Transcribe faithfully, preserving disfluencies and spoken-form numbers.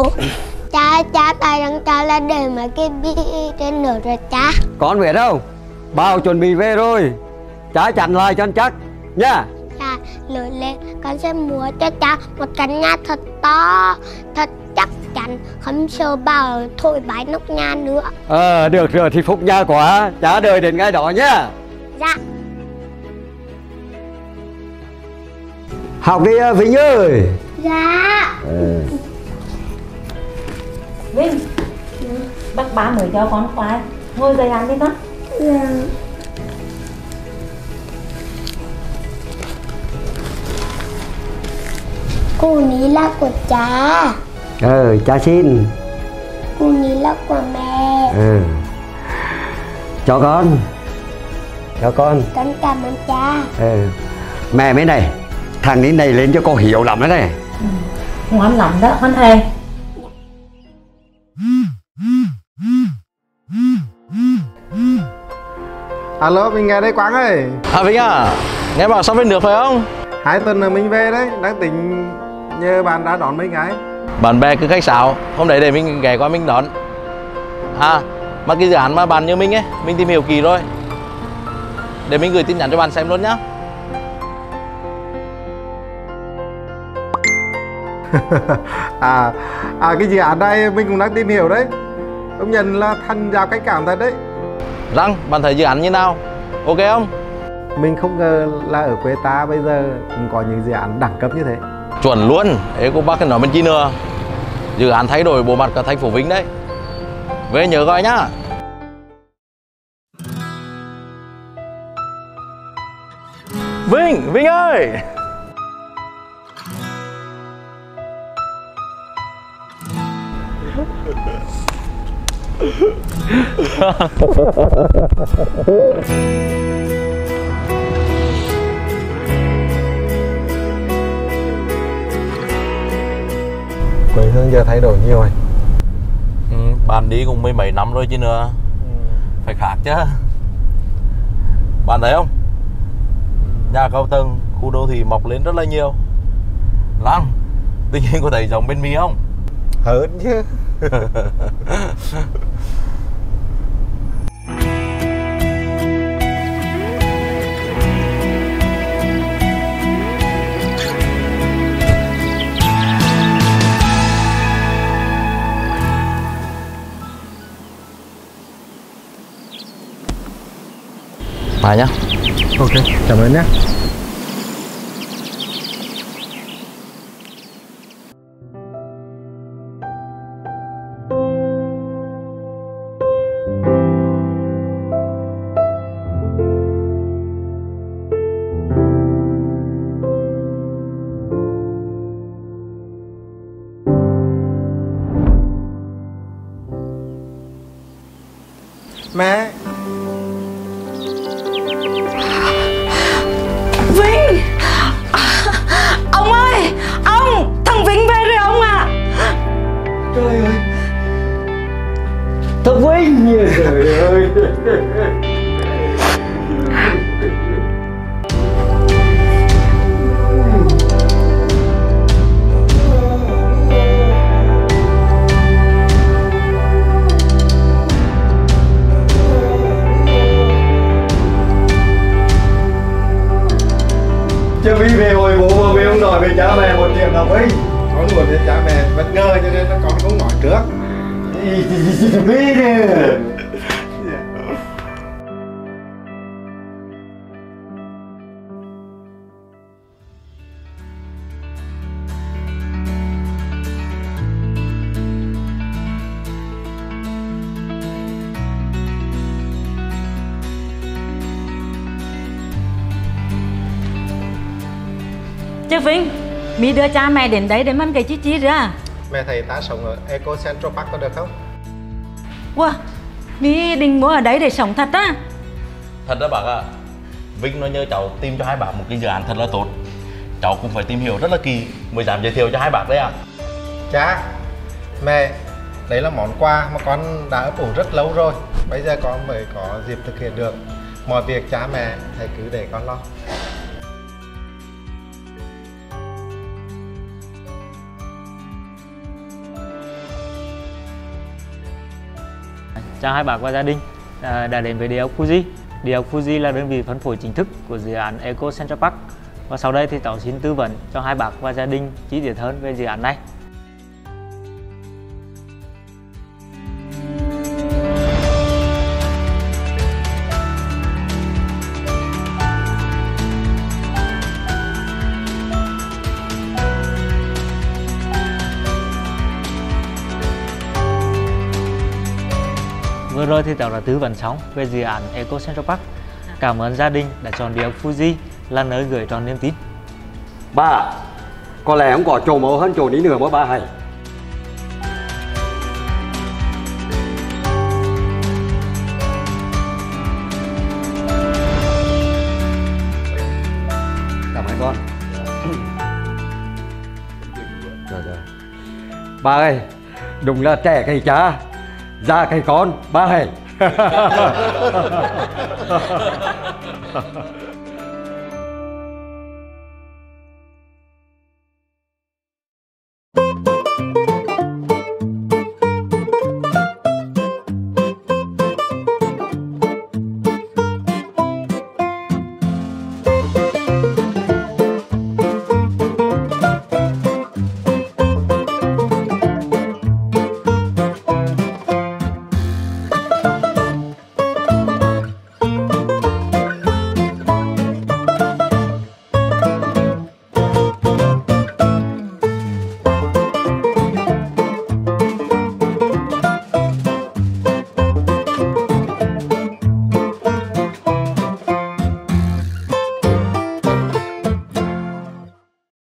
Ủa, cha, cha tại rằng cha là để mấy cái bi trên nữa rồi cha. Con biết không? Bao chuẩn bị về rồi. Cha chặn lại cho chắc nha. Cha, lớn lên con sẽ mua cho cha một căn nhà thật to, thật chắc chắn, không sợ bảo thổi bãi nóc nhà nữa. Ờ, được rồi thì phúc nhà quá. Cha đợi đến ngày đó nhá. Dạ. Học đi Vinh ơi. Dạ. Ừ. Vinh, bác ba mới cho con khoai, ngồi dậy ăn đi con. Dạ. Cô ní là của cha. Ừ, cha xin. Cô ní là của mẹ. Ừ. Cho con. Cho con. Con cảm ơn cha. Ừ. Mẹ mấy này, thằng ní này lên cho con hiểu lắm đấy này. Ừ. Ngoan lắm đó con thầy. Alo, mình nghe đây Quang ơi. À Vinh à, nghe bảo sắp về nước phải không? Hai tuần nữa mình về đấy, đang tính nhờ bạn ra đón mấy ngày. Bạn bè cứ khách sáo, hôm đấy để mình ghé qua mình đón. À, mà cái dự án mà bạn như mình ấy, mình tìm hiểu kỹ rồi. Để mình gửi tin nhắn cho bạn xem luôn nhá. à, à cái dự án này mình cũng đang tìm hiểu đấy. Công nhận là thành giao cách cảm thật đấy. Răng, bạn thấy dự án như nào? Ok không? Mình không ngờ là ở quê ta bây giờ cũng có những dự án đẳng cấp như thế. Chuẩn luôn, ấy cô bác nói bên chi nữa. Dự án thay đổi bộ mặt cả thành phố Vinh đấy. Về nhớ gọi nhá. Vinh, Vinh ơi. Quê hương giờ thay đổi nhiều rồi. Ừ, bạn đi cũng mười mấy năm rồi chứ nữa. Ừ. Phải khác chứ. Bạn thấy không? Nhà cao tầng, khu đô thị mọc lên rất là nhiều. Lăng, tình hình có thấy giống bên Mỹ không? Hơn chứ. Mà nhá. Ok, cảm ơn nhé. Mẹ. Vinh, ông ơi, ông, thằng Vinh về rồi ông ạ. Trời ơi, thằng Vinh, trời ơi. Chứ Vi về hồi bố mà Vi không nói về cha mẹ một chuyện nào ấy. Con buồn về cha mẹ bất ngờ cho nên con không nói trước. Vi nè. Chứ Vinh, mi đưa cha mẹ đến đấy để ăn cái chi chi ra. Mẹ thấy ta sống ở Eco Central Park có được không? Wow, mi định mua ở đấy để sống thật á? Thật đó bác ạ. À, Vinh nó nhờ cháu tìm cho hai bác một cái dự án thật là tốt. Cháu cũng phải tìm hiểu rất là kỳ mới dám giới thiệu cho hai bác đấy ạ. À. Cha, mẹ, đấy là món quà mà con đã ấp ủ rất lâu rồi. Bây giờ con mới có dịp thực hiện được. Mọi việc cha mẹ hãy cứ để con lo. Chào hai bác và gia đình à, đã đến với Địa ốc Fuji. Địa ốc Fuji là đơn vị phân phối chính thức của dự án Eco Central Park. Và sau đây thì cháu xin tư vấn cho hai bác và gia đình chi tiết hơn về dự án này. Vừa rồi thì cháu đã tư vấn xong về dự án Eco Central Park. Cảm ơn gia đình đã chọn Địa ốc Fuji là nơi gửi tròn niềm tin. Ba, có lẽ không có chỗ mẫu hơn chỗนี้nữa mà ba hay. Cảm ơn con. Rồi rồi. Ba ơi, đúng là trẻ cây cha, già cây con, ba hay.